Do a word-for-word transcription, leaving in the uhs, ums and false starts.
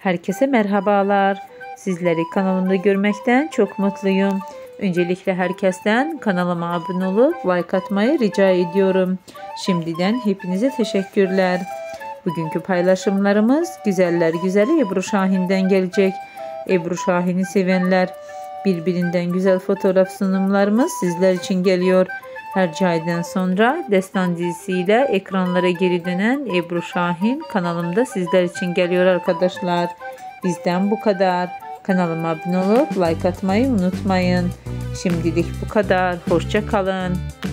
Herkese merhabalar. Sizleri kanalımda görmekten çok mutluyum. Öncelikle herkesten kanalıma abone olup like atmayı rica ediyorum. Şimdiden hepinize teşekkürler. Bugünkü paylaşımlarımız güzeller güzeli Ebru Şahin'den gelecek. Ebru Şahin'i sevenler, birbirinden güzel fotoğraf sunumlarımız sizler için geliyor. Herce aydan sonra Destan dizisiyle ekranlara geri dönen Ebru Şahin kanalımda sizler için geliyor arkadaşlar. Bizden bu kadar. Kanalıma abone olup like atmayı unutmayın. Şimdilik bu kadar. Hoşça kalın.